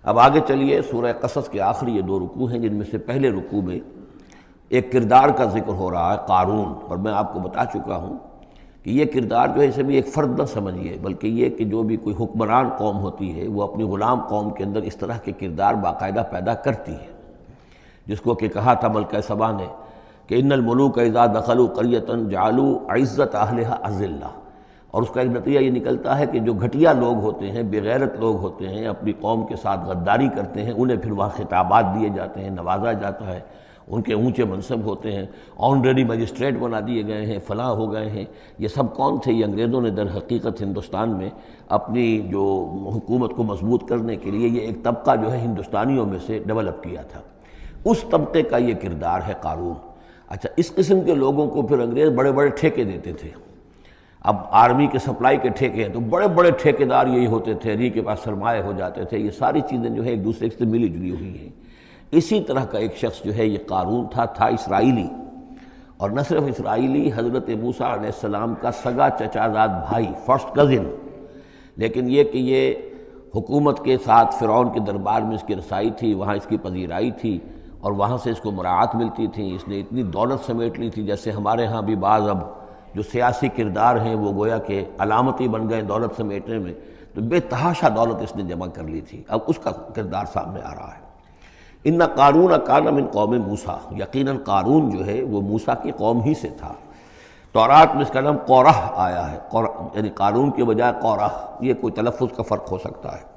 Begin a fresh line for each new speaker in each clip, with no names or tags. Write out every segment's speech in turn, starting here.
اب آگے چلیے، سورہ قصص کے آخری یہ دو رکوع ہیں، جن میں سے پہلے رکوع میں ایک کردار کا ذکر ہو رہا ہے، قارون۔ اور میں آپ کو بتا چکا ہوں کہ یہ کردار جو ہے اسے بھی ایک فرد نہ سمجھیے، بلکہ یہ کہ جو بھی کوئی حکمران قوم ہوتی ہے وہ اپنی غلام قوم کے اندر اس طرح کے کردار باقاعدہ پیدا کرتی ہے، جس کو کہ کہا تھا ملکہ سبا نے کہ ان الملوک اذا دخلوا قریۃ جعلوا عزت اہلھا اذلہ، اور اس کا ایک نتیجہ یہ نکلتا ہے کہ جو گھٹیا لوگ ہوتے ہیں، بے غیرت لوگ ہوتے ہیں، اپنی قوم کے ساتھ غداری کرتے ہیں، انہیں پھر وہاں خطابات دیے جاتے ہیں، نوازا جاتا ہے، ان کے اونچے منصب ہوتے ہیں، آنریری مجسٹریٹ بنا دیے گئے ہیں، فلاں ہو گئے ہیں۔ یہ سب کون تھے؟ یہ انگریزوں نے در حقیقت ہندوستان میں اپنی جو حکومت کو مضبوط کرنے کے لیے یہ ایک طبقہ جو ہے ہندوستانیوں میں سے ڈیولپ کیا تھا، اس طبقے کا یہ کردار ہے قارون۔ اچھا، اس قسم کے لوگوں کو پھر انگریز بڑے بڑے ٹھیکے دیتے تھے۔ اب آرمی کے سپلائی کے ٹھیکے ہیں تو بڑے بڑے ٹھیکیدار یہی ہوتے تھے، انہی کے پاس سرمایہ ہو جاتے تھے۔ یہ ساری چیزیں جو ہے ایک دوسرے سے ملی جلی ہوئی ہیں۔ اسی طرح کا ایک شخص جو ہے یہ قارون تھا اسرائیلی، اور نہ صرف اسرائیلی، حضرت موسیٰ علیہ السلام کا سگا چچا زاد بھائی، فرسٹ کزن، لیکن یہ کہ یہ حکومت کے ساتھ فرعون کے دربار میں اس کی رسائی تھی، وہاں اس کی پذیرائی تھی، اور وہاں سے اس کو مراعات ملتی تھی۔ اس نے اتنی دولت سمیٹ لی تھی، جیسے ہمارے ہاں بھی بعض اب جو سیاسی کردار ہیں وہ گویا کہ علامتی بن گئے دولت سمیٹنے میں، تو بے تحاشا دولت اس نے جمع کر لی تھی۔ اب اس کا کردار سامنے آ رہا ہے۔ ان قارون کان من قوم موسیٰ، یقیناً قارون جو ہے وہ موسیٰ کی قوم ہی سے تھا۔ تورات میں اس کا نام قورح آیا ہے، یعنی قارون کے بجائے قورح، یہ کوئی تلفظ کا فرق ہو سکتا ہے۔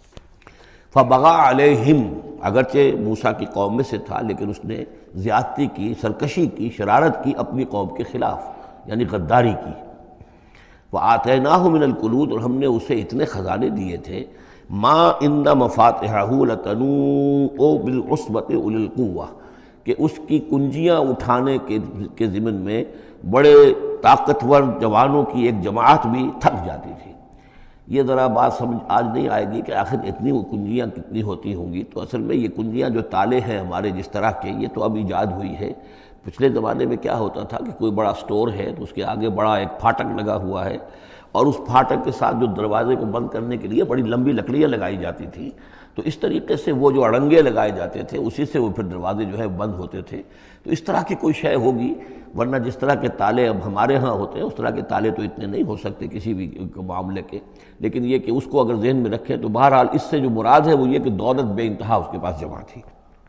فبغى علیہم، اگرچہ موسیٰ کی قوم میں سے تھا لیکن اس نے زیادتی کی، سرکشی کی، شرارت کی اپنی قوم کے خلاف، یعنی غداری کی۔ وَآتَيْنَاهُ مِنَ الْكُنُوزِ، اور ہم نے اسے اتنے خزانے دیے تھے، مَا إِنَّ مَفَاتِحَهُ لَتَنُوءُ بِالْعُصْبَةِ أُولِي الْقُوَّةِ، کہ اس کی کنجیاں اٹھانے کے ضمن میں بڑے طاقتور جوانوں کی ایک جماعت بھی تھک جاتی تھی۔ یہ ذرا بات سمجھ آج نہیں آئے گی کہ آخر اتنی وہ کنجیاں کتنی ہوتی ہوں گی، تو اصل میں یہ کنجیاں جو تالے ہیں ہمارے جس طرح کے، یہ تو اب ایجاد ہوئی ہے۔ پچھلے زمانے میں کیا ہوتا تھا کہ کوئی بڑا سٹور ہے تو اس کے آگے بڑا ایک پھاٹک لگا ہوا ہے، اور اس پھاٹک کے ساتھ جو دروازے کو بند کرنے کے لیے بڑی لمبی لکڑیاں لگائی جاتی تھیں، تو اس طریقے سے وہ جو اڑنگے لگائے جاتے تھے اسی سے وہ پھر دروازے جو ہے بند ہوتے تھے۔ تو اس طرح کی کوئی شے ہوگی، ورنہ جس طرح کے تالے اب ہمارے ہاں ہوتے ہیں اس طرح کے تالے تو اتنے نہیں ہو سکتے کسی بھی معاملے کے۔ لیکن یہ کہ اس کو اگر ذہن میں رکھیں تو بہرحال اس سے جو مراد ہے وہ یہ کہ دولت بے انتہا اس کے پاس جمع تھی۔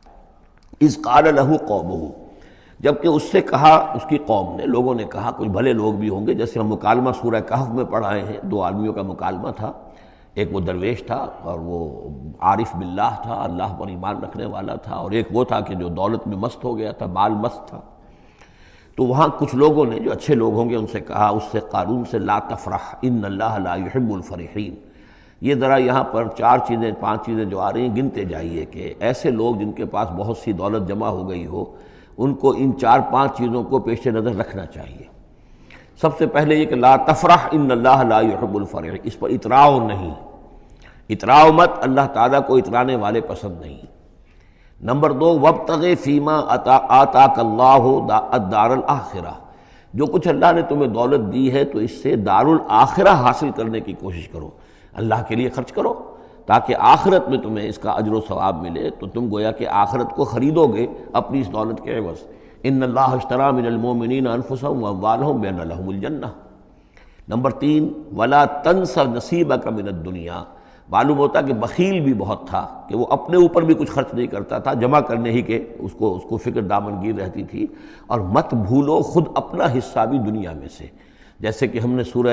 اذ قال له قومه، جبکہ اس سے کہا اس کی قوم نے، لوگوں نے کہا، کچھ بھلے لوگ بھی ہوں گے، جیسے ہم مکالمہ سورہ کہف میں پڑھ آئے ہیں، دو آدمیوں کا مکالمہ تھا، ایک وہ درویش تھا اور وہ عارف باللہ تھا، اللہ پر ایمان رکھنے والا تھا، اور ایک وہ تھا کہ جو دولت میں مست ہو گیا تھا، مال مست تھا۔ تو وہاں کچھ لوگوں نے جو اچھے لوگ ہوں گے ان سے کہا، اس سے قارون سے، لا تفرح ان اللہ لا يحب الفرحین۔ یہ ذرا یہاں پر چار چیزیں، پانچ چیزیں جو آ رہی ہیں گنتے جائیے کہ ایسے لوگ جن کے پاس بہت سی دولت جمع ہو گئی ہو، ان کو ان چار پانچ چیزوں کو پیش نظر رکھنا چاہیے۔ سب سے پہلے یہ کہ لا تفرح ان اللہ لا يحب الفرح، اس پر اتراؤ نہیں، اتراؤ مت، اللہ تعالیٰ کو اترانے والے پسند نہیں۔ نمبر دو، وابتغ فیما آتاک اللہ الدار الآخرہ، جو کچھ اللہ نے تمہیں دولت دی ہے تو اس سے دار الآخرہ حاصل کرنے کی کوشش کرو، اللہ کے لیے خرچ کرو تاکہ آخرت میں تمہیں اس کا اجر و ثواب ملے، تو تم گویا کہ آخرت کو خریدو گے اپنی اس دولت کے عوض۔ ان اللہ اشتری من المؤمنین انفسهم واموالهم بان لهم الجنہ۔ نمبر تین، ولا تنس نصیبک من الدنیا، معلوم ہوتا کہ بخیل بھی بہت تھا کہ وہ اپنے اوپر بھی کچھ خرچ نہیں کرتا تھا، جمع کرنے ہی کے اس کو فکر دامنگیر رہتی تھی۔ اور مت بھولو خود اپنا حصہ بھی دنیا میں سے، جیسے کہ ہم نے سورہ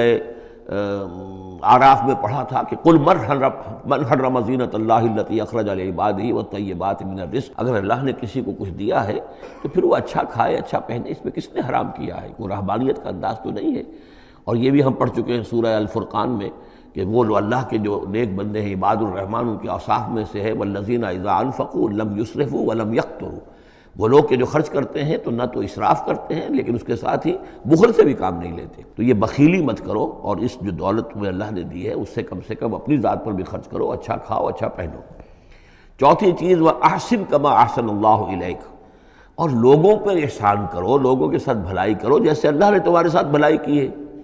اعراف میں پڑھا تھا کہ قل من حرم زینۃ اللہ التی اخرج لعبادہ والطیبات من الرزق، اگر اللہ نے کسی کو کچھ دیا ہے تو پھر وہ اچھا کھائے، اچھا پہنے، اس میں کس نے حرام کیا ہے؟ کوئی رہبانیت کا انداز تو نہیں ہے۔ اور یہ بھی ہم پڑھ چکے ہیں سورہ الفرقان میں کہ وہ اللہ کے جو نیک بندے ہیں، عباد الرحمن، ان کے اوصاف میں سے ہے والذین اذا انفقوا لم یسرفوا ولم یقتروا، وہ لوگ کہ جو خرچ کرتے ہیں تو نہ تو اسراف کرتے ہیں لیکن اس کے ساتھ ہی بخل سے بھی کام نہیں لیتے۔ تو یہ بخیلی مت کرو، اور اس جو دولت تمہیں اللہ نے دی ہے اس سے کم اپنی ذات پر بھی خرچ کرو، اچھا کھاؤ، اچھا پہنو۔ چوتھی چیز، وَأَحْسِنْ كَمَا أَحْسَنَ اللَّهُ إِلَيْكَ، اور لوگوں پر احسان کرو، لوگوں کے ساتھ بھلائی کرو جیسے اللہ نے تمہارے ساتھ بھلائی کی ہے۔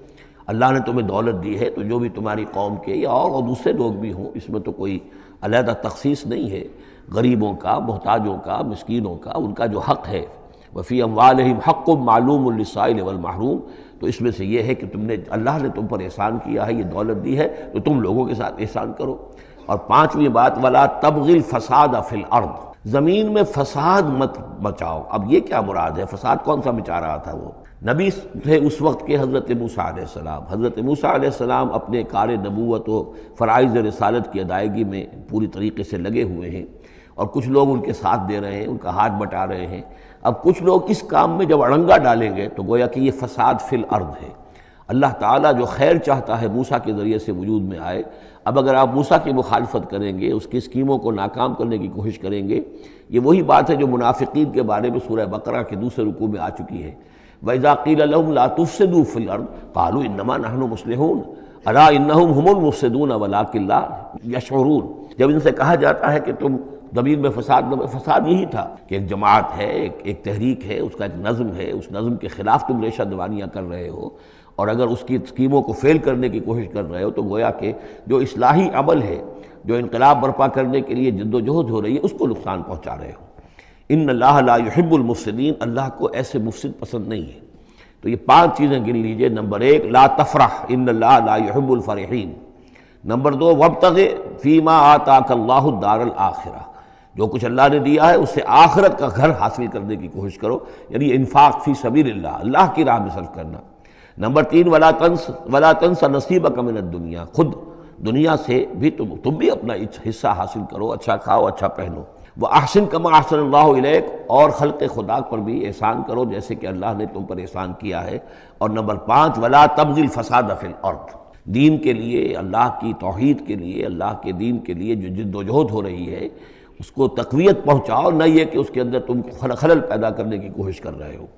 اللہ نے تمہیں دولت دی ہے تو جو بھی تمہاری قوم کے یا اور دوسرے لوگ بھی ہوں، اس میں تو کوئی علیحدہ تخصیص نہیں ہے، غریبوں کا، محتاجوں کا، مسکینوں کا، ان کا جو حق ہے، وفی اموالہم حق معلوم للسائل والمحروم، تو اس میں سے یہ ہے کہ اللہ نے تم پر احسان کیا ہے، یہ دولت دی ہے تو تم لوگوں کے ساتھ احسان کرو۔ اور پانچویں بات، ولا تبغی الفساد فی الارض، زمین میں فساد مت مچاؤ۔ اب یہ کیا مراد ہے؟ فساد کون سا مچا رہا تھا؟ وہ نبی تھے اس وقت کے حضرت موسیٰ علیہ السلام۔ حضرت موسیٰ علیہ السلام اپنے کار نبوت و فرائض رسالت کی ادائیگی میں پوری طریقے سے لگے ہوئے ہیں، اور کچھ لوگ ان کے ساتھ دے رہے ہیں، ان کا ہاتھ بٹا رہے ہیں۔ اب کچھ لوگ اس کام میں جب اڑنگا ڈالیں گے تو گویا کہ یہ فساد فی الارض ہے۔ اللہ تعالیٰ جو خیر چاہتا ہے موسیٰ کے ذریعے سے وجود میں آئے، اب اگر آپ موسیٰ کی مخالفت کریں گے، اس کی اسکیموں کو ناکام کرنے کی کوشش کریں گے، یہ وہی بات ہے جو منافقین کے بارے میں سورہ بقرہ کے دوسرے رکوع میں آ چکی ہے۔ وَإِذَا قِيلَ لَهُمْ لَا تُفْسِدُوا فِي الْأَرْضِ قَالُوا إِنَّمَا نَحْنُ مُصْلِحُونَ أَلَا إِنَّهُمْ هُمُ الْمُفْسِدُونَ وَلَٰكِن لَا يَشْعُرُونَ۔ جب ان سے کہا جاتا ہے کہ تم زمین میں فساد یہی تھا کہ ایک جماعت ہے، ایک تحریک ہے، اس کا ایک نظم ہے، اس نظم کے خلاف تم ریشہ دوانیاں کر رہے ہو، اور اگر اس کی اسکیموں کو فیل کرنے کی کوشش کر رہے ہو تو گویا کہ جو اصلاحی عمل ہے، جو انقلاب برپا کرنے کے لیے جد و جہد ہو رہی ہے، اس کو نقصان پہنچا رہے ہو۔ ان اللہ لا يحب المفسدین، اللہ کو ایسے مفسد پسند نہیں ہے۔ تو یہ 5 چیزیں گن لیجئے۔ نمبر 1، لا تفرح ان اللہ لا يحب الفرحین۔ نمبر 2، وابتغ فیما آتاک اللہ الدار الآخرہ، جو کچھ اللہ نے دیا ہے اس سے آخرت کا گھر حاصل کرنے کی کوشش کرو، یعنی انفاق فی سبیل اللہ، اللہ کی راہ میں صرف کرنا۔ نمبر 3، ولا تنس نصیبک من الدنیا، خود دنیا سے بھی تم بھی اپنا حصہ حاصل کرو، اچھا کھاؤ، اچھا پہنو۔ وَأَحْسِن كَمَا أَحْسَنَ اللَّهُ إِلَيْكَ، اور خلق خدا پر بھی احسان کرو جیسے کہ اللہ نے تم پر احسان کیا ہے۔ اور نمبر 5، وَلَا تَبْغِ الْفَسَادَ فِي الْأَرْضِ، دین کے لیے، اللہ کی توحید کے لیے، اللہ کے دین کے لیے جو جد و جہد ہو رہی ہے اس کو تقویت پہنچاؤ، نہ یہ کہ اس کے اندر تم خلل پیدا کرنے کی کوشش کر رہے ہو۔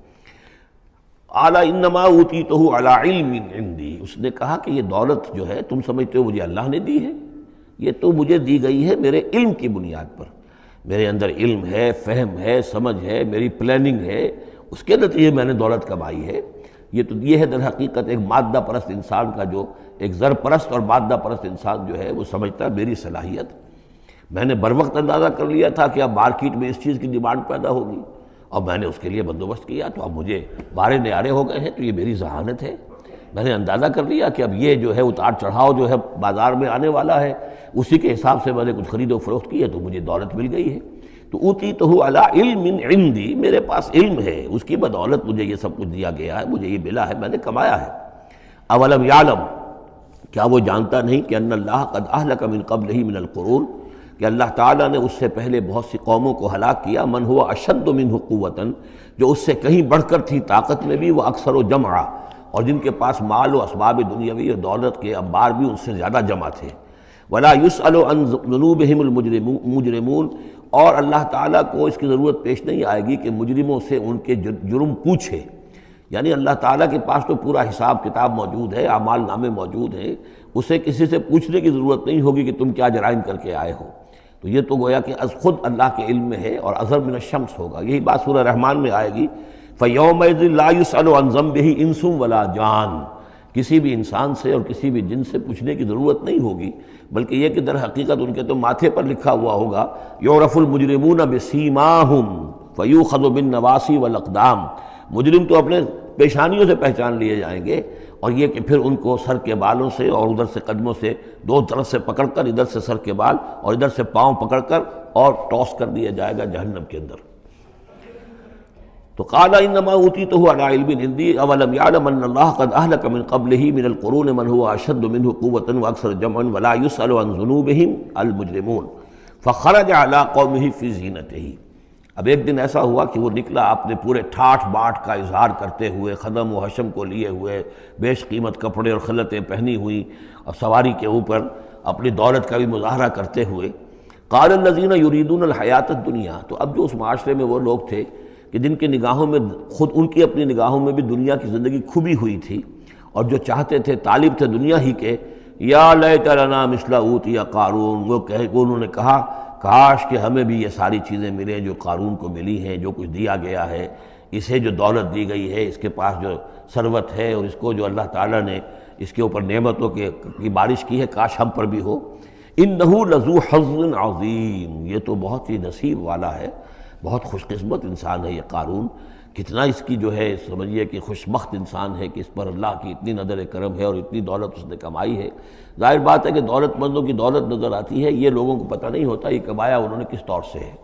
اعلیٰ انما اوتیتہ علی علم عندی، اس نے کہا کہ یہ دولت جو ہے تم سمجھتے ہو مجھے اللہ نے دی ہے، یہ تو مجھے دی گئی ہے میرے علم کی بنیاد پر، میرے اندر علم ہے، فہم ہے، سمجھ ہے، میری پلاننگ ہے، اس کے نتیجے میں نے دولت کمائی ہے۔ یہ ہے در حقیقت ایک مادہ پرست انسان کا، جو ایک زر پرست اور مادہ پرست انسان جو ہے وہ سمجھتا ہے میری صلاحیت، میں نے بر وقت اندازہ کر لیا تھا کہ اب مارکیٹ میں اس چیز کی ڈیمانڈ پیدا ہوگی، اور میں نے اس کے لیے بندوبست کیا، تو اب مجھے بارے نیارے ہو گئے ہیں، تو یہ میری ذہانت ہے۔ میں نے اندازہ کر لیا کہ اب یہ جو ہے اتار چڑھاؤ جو ہے بازار میں آنے والا ہے، اسی کے حساب سے میں نے کچھ خرید و فروخت کی ہے تو مجھے دولت مل گئی ہے۔ تو اوتیتہ علی علم عندی، میرے پاس علم ہے، اس کی بدولت مجھے یہ سب کچھ دیا گیا ہے، مجھے یہ ملا ہے، میں نے کمایا ہے۔ اولم یعلم، کیا وہ جانتا نہیں کہ ان اللہ قد اہلک من قبلہ من القرون، کہ اللہ تعالیٰ نے اس سے پہلے بہت سی قوموں کو ہلاک کیا، من ہوا اشد منہ قوتاً، جو اس سے کہیں بڑھ کر تھی طاقت میں بھی، وہ اکثر و جمعا، اور جن کے پاس مال و اسباب دنیاوی اور دولت کے انبار بھی ان سے زیادہ جمع تھے۔ ولا یسأل عن ذنوبہم المجرمون، اور اللہ تعالیٰ کو اس کی ضرورت پیش نہیں آئے گی کہ مجرموں سے ان کے جرم پوچھے، یعنی اللہ تعالیٰ کے پاس تو پورا حساب کتاب موجود ہے، اعمال نامے موجود ہیں، اسے کسی سے پوچھنے کی ضرورت نہیں ہوگی کہ تم کیا جرائم کر کے آئے ہو۔ تو یہ تو گویا کہ از خود اللہ کے علم میں ہے، اور اظہر من الشمس ہوگا۔ یہی بات سورہ رحمان میں آئے گی، فَيَوْمَئِذٍ لَا يُسْأَلُ عَنْ ذَنبِهِ إِنسٌ وَلَا جَانٌ، کسی بھی انسان سے اور کسی بھی جن سے پوچھنے کی ضرورت نہیں ہوگی، بلکہ یہ کہ در حقیقت ان کے تو ماتھے پر لکھا ہوا ہوگا، یعرف المجرمون بسیماہم فیؤخذ بالنواصی والاقدام، مجرم تو اپنے پیشانیوں سے پہچان لیے جائیں گے، اور یہ کہ پھر ان کو سر کے بالوں سے اور ادھر سے قدموں سے دو طرف سے پکڑ کر، ادھر سے سر کے بال اور ادھر سے پاؤں پکڑ کر اور ٹاس کر دیا جائے گا جہنم کے اندر۔ تو قال انما اوتیتہ علی علم عندی اولم یعلم ان اللہ قد اہلک من قبلہ من القرون من هو اشد منہ قوۃ واکثر جمعا ولا یسأل عن ذنوبہم المجرمون فخرج علی قومہ فی زینتہ۔ اب ایک دن ایسا ہوا کہ وہ نکلا اپنے پورے ٹھاٹھ باٹھ کا اظہار کرتے ہوئے، خدم و حشم کو لیے ہوئے، بیش قیمت کپڑے اور خلعتیں پہنی ہوئی، اور سواری کے اوپر اپنی دولت کا بھی مظاہرہ کرتے ہوئے۔ قال الذین یریدون الحیاۃ الدنیا، تو اب جو اس معاشرے میں وہ لوگ تھے کہ جن کی نگاہوں میں، خود ان کی اپنی نگاہوں میں بھی دنیا کی زندگی کھبی ہوئی تھی، اور جو چاہتے تھے، طالب تھے دنیا ہی کے، یا لیت لنا مثل اوتی قارون، وہ انہوں نے کہا کاش کہ ہمیں بھی یہ ساری چیزیں ملیں جو قارون کو ملی ہیں، جو کچھ دیا گیا ہے، اسے جو دولت دی گئی ہے، اس کے پاس جو ثروت ہے، اور اس کو جو اللہ تعالیٰ نے اس کے اوپر نعمتوں کی بارش کی ہے، کاش ہم پر بھی ہو۔ انہ لذو حظ عظیم، یہ تو بہت ہی نصیب والا ہے، بہت خوش قسمت انسان ہے یہ قارون، کتنا اس کی جو ہے سمجھیے کہ خوش بخت انسان ہے کہ اس پر اللہ کی اتنی نظر کرم ہے اور اتنی دولت اس نے کمائی ہے۔ ظاہر بات ہے کہ دولت مندوں کی دولت نظر آتی ہے، یہ لوگوں کو پتہ نہیں ہوتا یہ کمایا انہوں نے کس طور سے ہے۔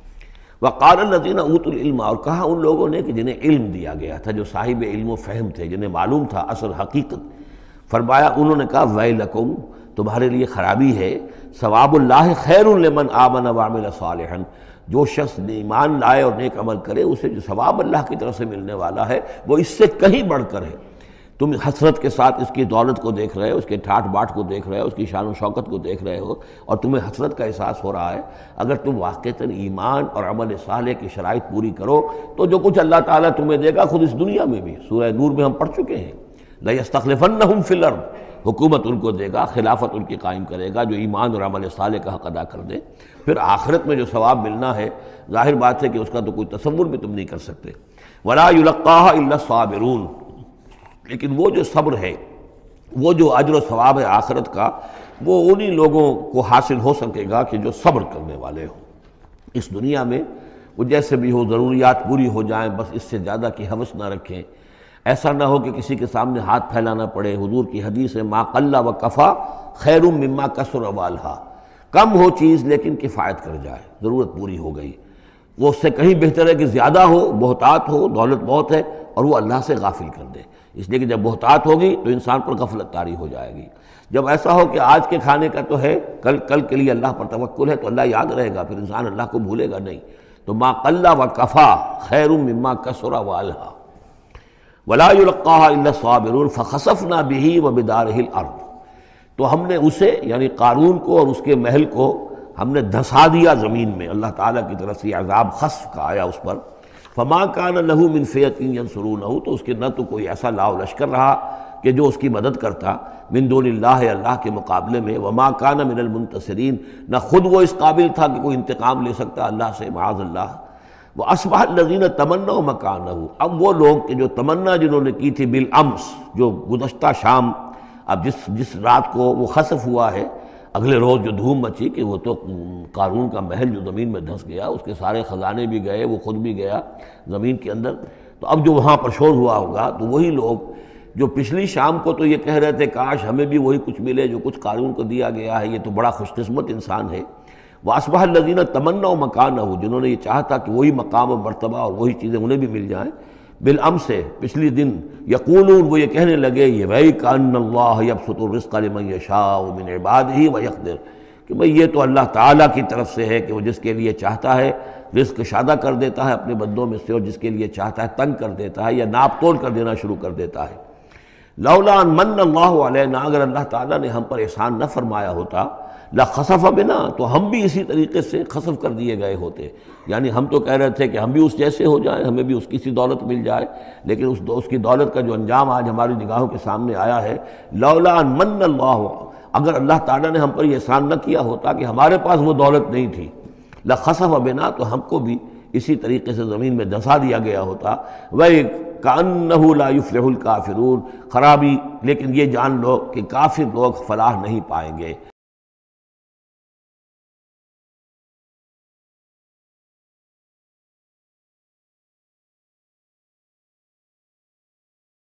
وقال الذین اوتوا العلم، اور کہا ان لوگوں نے کہ جنہیں علم دیا گیا تھا، جو صاحب علم و فہم تھے، جنہیں معلوم تھا اصل حقیقت، فرمایا انہوں نے کہا ویلکم، تمہارے لیے خرابی ہے، ثواب اللہ خیر لمن آمن وعمل صالحا، جو شخص ایمان لائے اور نیک عمل کرے اسے جو ثواب اللہ کی طرف سے ملنے والا ہے وہ اس سے کہیں بڑھ کر ہے۔ تم حسرت کے ساتھ اس کی دولت کو دیکھ رہے ہو، اس کے ٹھاٹ باٹ کو دیکھ رہے ہو، اس کی شان و شوکت کو دیکھ رہے ہو اور تمہیں حسرت کا احساس ہو رہا ہے، اگر تم واقعتاً ایمان اور عمل صالح کی شرائط پوری کرو تو جو کچھ اللہ تعالیٰ تمہیں دے گا خود اس دنیا میں بھی، سورہ نور میں ہم پڑھ چکے ہیں، لَيَسْتَخْلِفَنَّهُمْ فِي الْأَرْضِ، حکومت ان کو دے گا، خلافت ان کی قائم کرے گا جو ایمان اور عمل صالح کا حق ادا کر دے۔ پھر آخرت میں جو ثواب ملنا ہے ظاہر بات ہے کہ اس کا تو کوئی تصور بھی تم نہیں کر سکتے۔ وَلَا يُلَقَّاهَا إِلَّا الصَّابِرُونَ، لیکن وہ جو صبر ہے، وہ جو اجر و ثواب ہے آخرت کا، وہ انہی لوگوں کو حاصل ہو سکے گا کہ جو صبر کرنے والے ہوں۔ اس دنیا میں وہ جیسے بھی ہو ضروریات پوری ہو جائیں، بس اس سے زیادہ کی ہوس نہ رکھیں، ایسا نہ ہو کہ کسی کے سامنے ہاتھ پھیلانا پڑے۔ حضور کی حدیث ہے ما قل و کفا خیر مما کثر والہا، کم ہو چیز لیکن کفایت کر جائے، ضرورت پوری ہو گئی، وہ اس سے کہیں بہتر ہے کہ زیادہ ہو، بہتات ہو، دولت بہت ہے اور وہ اللہ سے غافل کر دے، اس لیے کہ جب بہتات ہوگی تو انسان پر غفلت طاری ہو جائے گی۔ جب ایسا ہو کہ آج کے کھانے کا تو ہے، کل کے لیے اللہ پر توکل ہے تو اللہ یاد رہے گا، پھر انسان اللہ کو بھولے گا نہیں۔ تو ما قل و کفا خیر مما کثر والہا ولا يلقاها الا الصابرون فخسفنا به وبداره الارض، تو ہم نے اسے یعنی قارون کو اور اس کے محل کو ہم نے دھسا دیا زمین میں، اللہ تعالیٰ کی طرف سے عذاب خسف کا آیا اس پر۔ فما كان له من فئة ينصرونه، تو اس کے نہ تو کوئی ایسا لاؤ لشکر رہا کہ جو اس کی مدد کرتا من دون اللہ، اللہ کے مقابلے میں، وما كان من المنتصرین، نہ خود وہ اس قابل تھا کہ کوئی انتقام لے سکتا اللہ سے، معاذ اللہ۔ وَأَصْبَحَ الَّذِينَ تَمَنَّوْا مَكَانَهُ، اب وہ لوگ کہ جو تمنا جنہوں نے کی تھی بالامس، جو گزشتہ شام، اب جس رات کو وہ خسف ہوا ہے، اگلے روز جو دھوم مچی کہ وہ تو قارون کا محل جو زمین میں دھس گیا، اس کے سارے خزانے بھی گئے، وہ خود بھی گیا زمین کے اندر، تو اب جو وہاں پر شور ہوا ہوگا تو وہی لوگ جو پچھلی شام کو تو یہ کہہ رہے تھے کاش ہمیں بھی وہی کچھ ملے جو کچھ قارون کو دیا گیا ہے، یہ تو بڑا خوش قسمت انسان ہے۔ وَأَصْبَحَ الَّذِينَ تَمَنَّوْا مَكَانَهُ، جنہوں نے یہ چاہتا کہ وہی مقام و مرتبہ اور وہی چیزیں انہیں بھی مل جائیں، بالامس سے پچھلی دن، یقولون، وہ یہ کہنے لگے یہ وَيْكَ أَنَّ اللَّهَ يَبْسُطُ الرِّزْقَ لِمَن يَشَاءُ مِنْ عِبَادِهِ وَيَقْدِرُ، کہ بھئی یہ تو اللہ تعالیٰ کی طرف سے ہے کہ وہ جس کے لیے چاہتا ہے رزق شادہ کر دیتا ہے اپنے بندوں میں سے، اور جس کے لیے چاہتا ہے تنگ کر دیتا ہے یا ناپ تول کر دینا شروع کر دیتا ہے۔ لولا ان من اللہ علینا، اگر اللہ تعالیٰ نے ہم پر احسان نہ فرمایا ہوتا، لخسف بنا، تو ہم بھی اسی طریقے سے خسف کر دیے گئے ہوتے، یعنی ہم تو کہہ رہے تھے کہ ہم بھی اس جیسے ہو جائیں، ہمیں بھی اس کی سی دولت مل جائے، لیکن اس کی دولت کا جو انجام آج ہماری نگاہوں کے سامنے آیا ہے، لولا ان من اللہ، اگر اللہ تعالیٰ نے ہم پر یہ احسان نہ کیا ہوتا کہ ہمارے پاس وہ دولت نہیں تھی، لخسف بنا، تو ہم کو بھی اسی طریقے سے زمین میں دھسا دیا گیا ہوتا۔ وَكَأَنَّهُ لَا يُفْلِحُ الْكَافِرُونَ، خرابی، لیکن یہ جان لو کہ کافر لوگ فلاح نہیں پائیں گے۔